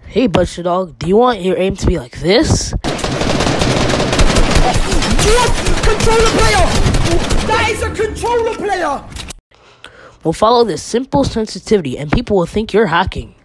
Hey, Butcher Dog, do you want your aim to be like this? What? Controller player! That is a controller player! Well, follow this simple sensitivity and people will think you're hacking.